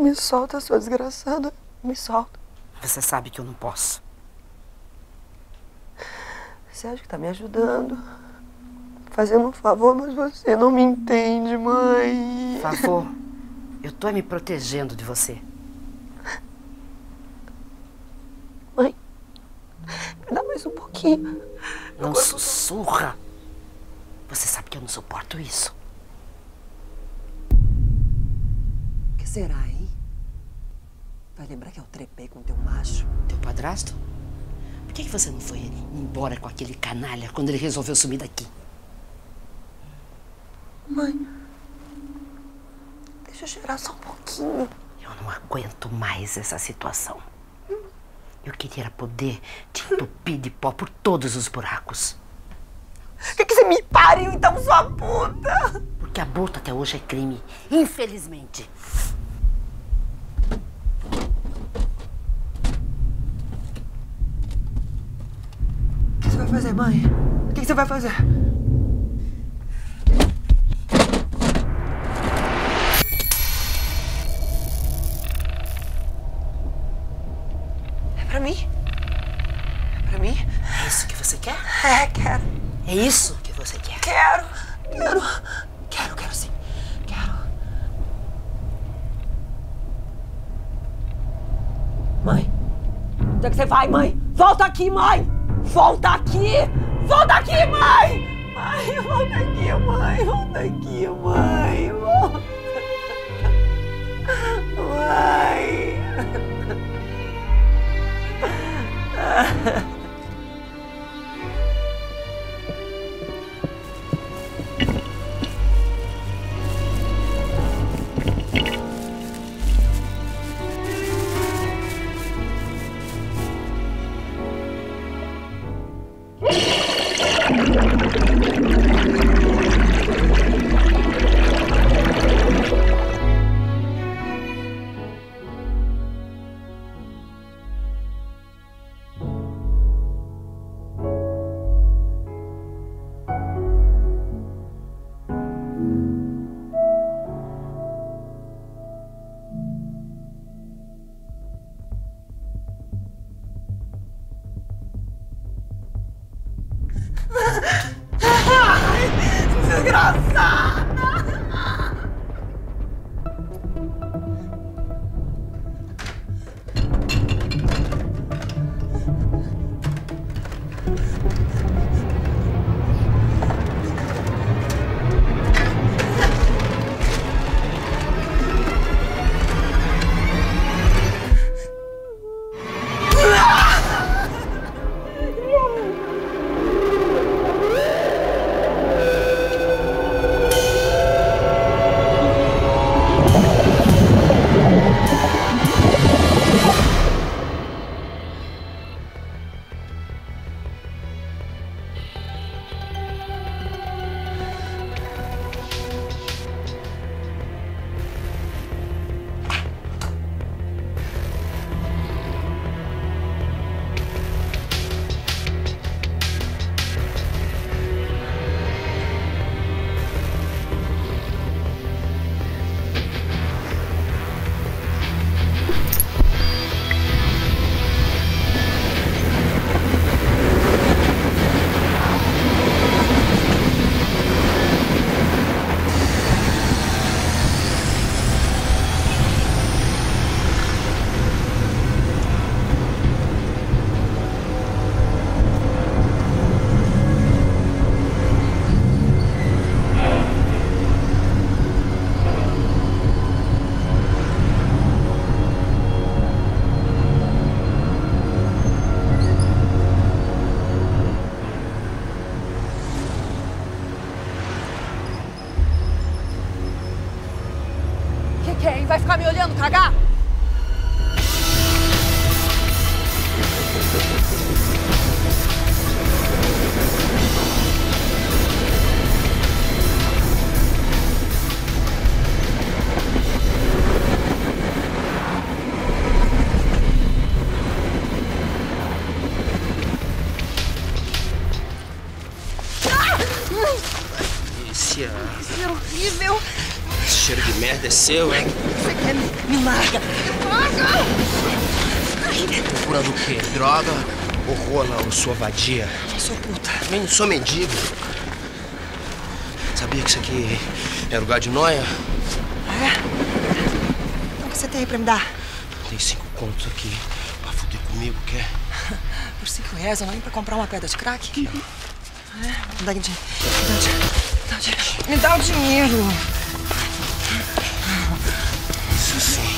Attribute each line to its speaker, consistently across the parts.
Speaker 1: Me solta, sua desgraçada. Me solta.
Speaker 2: Você sabe que eu não posso.
Speaker 1: Você acha que tá me ajudando? Fazendo um favor, mas você não me entende, mãe.
Speaker 2: Favor, eu tô me protegendo de você.
Speaker 1: Mãe, me dá mais um pouquinho.
Speaker 2: Não sussurra. Você sabe que eu não suporto isso.
Speaker 1: O que será, hein? Vai lembrar que eu trepei com teu macho?
Speaker 2: Teu padrasto? Por que você não foi embora com aquele canalha quando ele resolveu sumir daqui?
Speaker 1: Mãe, deixa eu cheirar só um pouquinho.
Speaker 2: Eu não aguento mais essa situação. Eu queria poder te entupir de pó por todos os buracos.
Speaker 1: Quer que você me pariu, então, sua puta?
Speaker 2: Porque aborto até hoje é crime, infelizmente.
Speaker 1: O que você vai fazer, mãe? O que você vai fazer? É pra mim? É pra mim?
Speaker 2: É isso que você quer?
Speaker 1: É, quero.
Speaker 2: É isso que você quer?
Speaker 1: Quero sim. Quero. Mãe, onde é que você vai, mãe? Volta aqui, mãe! Volta aqui! Volta aqui, mãe! Mãe, volta aqui, mãe! Volta aqui, mãe! Volta. Mãe! Desgraçada! Vai ficar me olhando cagar?
Speaker 3: Delícia.
Speaker 1: Que horrível.
Speaker 3: Cheiro de merda é aconteceu, hein?
Speaker 1: Você quer me larga! Me larga!
Speaker 3: Procurando o quê? Droga? Ou rola, ou sua vadia?
Speaker 1: Eu sou puta.
Speaker 3: Também não sou mendigo. Sabia que isso aqui é lugar de nóia?
Speaker 1: É? Então o que você tem aí pra me dar?
Speaker 3: Tem 5 contos aqui pra fuder comigo, quer?
Speaker 1: Por 5 reais eu não ia pra comprar uma pedra de crack?
Speaker 3: Aqui, ó.
Speaker 1: É? Me dá o dinheiro.
Speaker 3: Isso sim.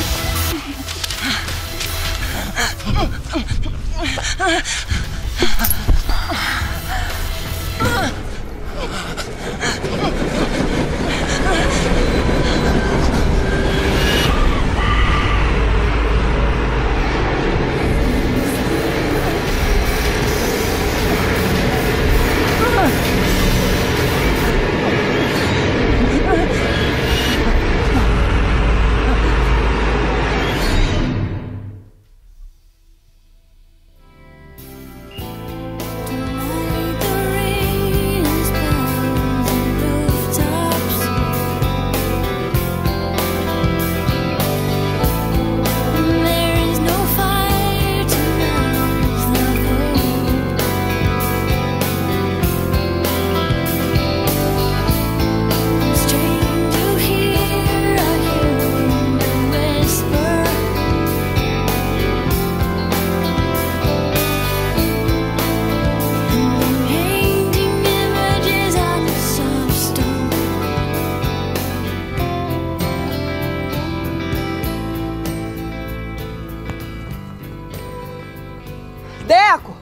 Speaker 1: Deco!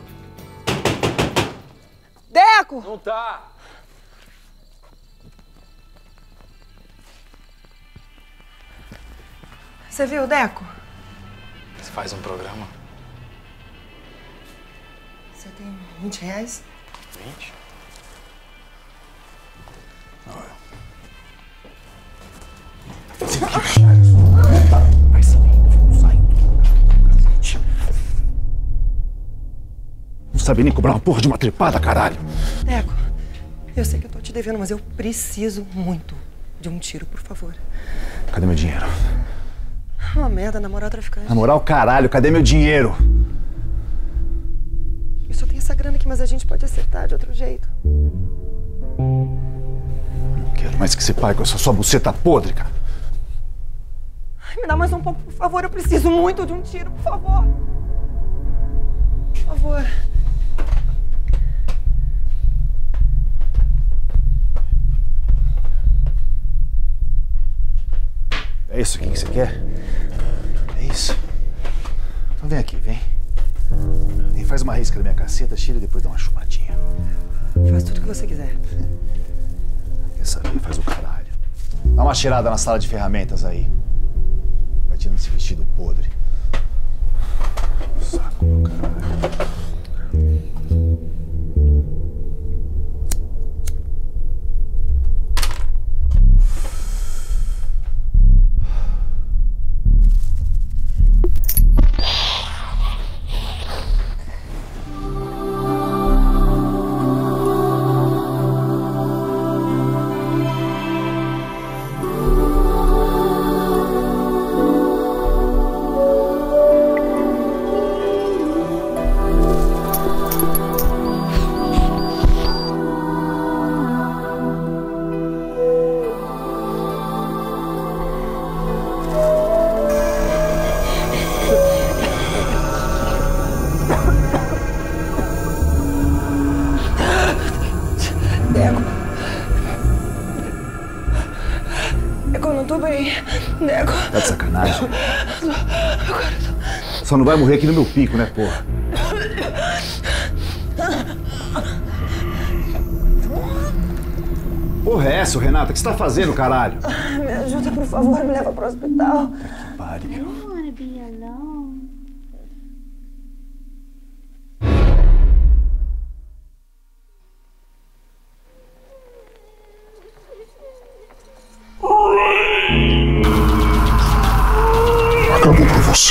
Speaker 1: Deco!
Speaker 4: Não tá.
Speaker 1: Você viu, Deco?
Speaker 4: Você faz um programa?
Speaker 1: Você tem 20 reais?
Speaker 4: 20?
Speaker 5: Vai saindo, sai. Não sabe nem cobrar uma porra de uma trepada, caralho.
Speaker 1: Deco, eu sei que eu tô te devendo, mas eu preciso muito de um tiro, por favor.
Speaker 5: Cadê meu dinheiro?
Speaker 1: Uma merda, namorar traficante.
Speaker 5: Namorar o caralho, cadê meu dinheiro?
Speaker 1: Eu só tenho essa grana aqui, mas a gente pode acertar de outro jeito.
Speaker 5: Não quero mais que você pague com essa sua buceta podre, cara.
Speaker 1: Ai, me dá mais um pouco, por favor. Eu preciso muito de um tiro, por favor. Por favor.
Speaker 5: É isso aqui que você quer? É isso? Então vem aqui, vem. Vem, faz uma risca da minha caceta, tira e depois dá uma chupadinha.
Speaker 1: Faz tudo o que você quiser.
Speaker 5: Quer saber? Faz o caralho. Dá uma cheirada na sala de ferramentas aí. Vai tirando esse vestido podre. Saco do caralho.
Speaker 1: Deco, eu não tô bem. Deco.
Speaker 5: Tá de sacanagem? Só não vai morrer aqui no meu pico, né, porra? Porra é essa, Renata? O que você tá fazendo, caralho?
Speaker 1: Me ajuda, por favor. Me leva pro hospital.
Speaker 5: Pare,
Speaker 6: I don't want to be alone.
Speaker 7: Acabou pra você.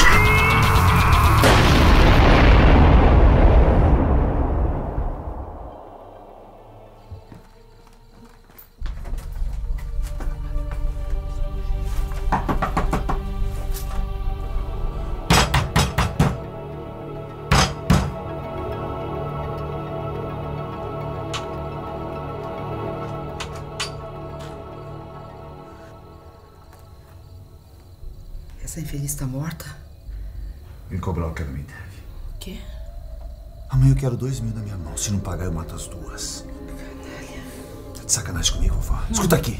Speaker 2: Essa infeliz tá morta?
Speaker 5: Vem cobrar o que ela me deve.
Speaker 2: O quê?
Speaker 5: Amanhã eu quero 2 mil na minha mão. Se não pagar, eu mato as duas.
Speaker 2: Canalha.
Speaker 5: Tá de sacanagem comigo, vovó? Escuta aqui.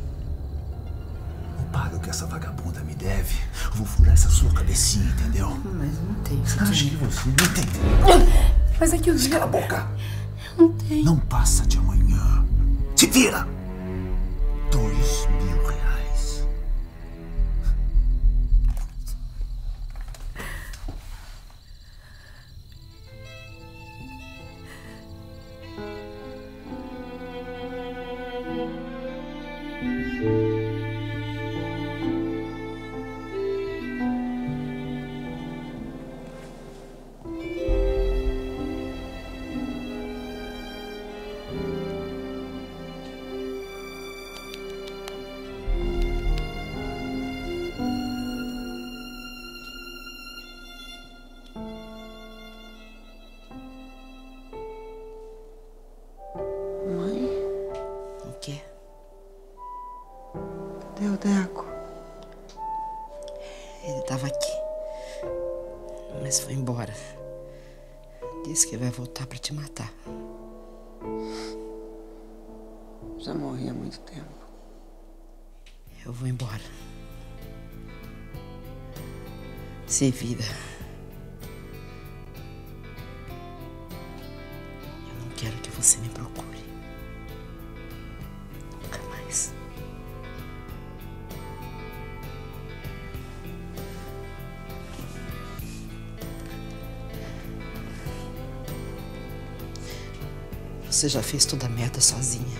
Speaker 5: Não paga o que essa vagabunda me deve. Eu vou furar essa sua cabecinha, entendeu?
Speaker 2: Mas não tem.
Speaker 5: Acho que você não entendeu.
Speaker 2: Mas é que eu...
Speaker 5: Cala a boca.
Speaker 2: Não tem.
Speaker 5: Não passa de amanhã. Se vira! 2 mil reais.
Speaker 2: O quê?
Speaker 1: Cadê o Deco?
Speaker 2: Ele tava aqui. Mas foi embora. Disse que vai voltar pra te matar.
Speaker 1: Já morri há muito tempo.
Speaker 2: Eu vou embora. Se vira. Eu não quero que você me procure. Nunca mais. Você já fez toda a merda sozinha.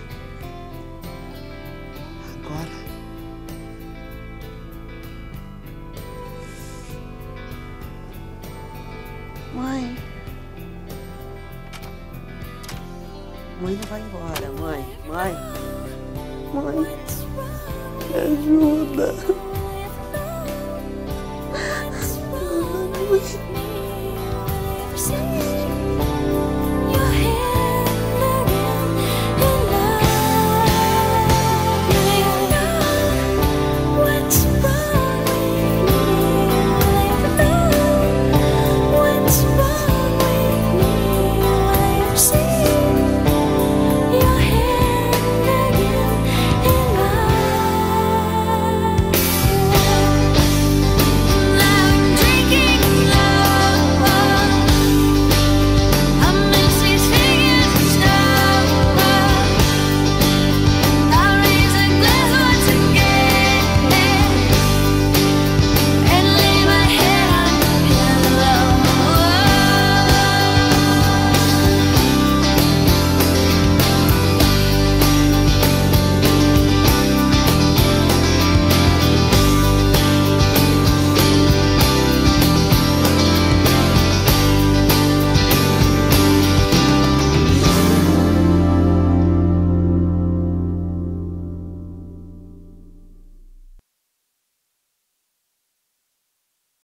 Speaker 2: Agora...
Speaker 1: Mãe. Mãe não vai embora, mãe. Mãe. Mãe. Me ajuda.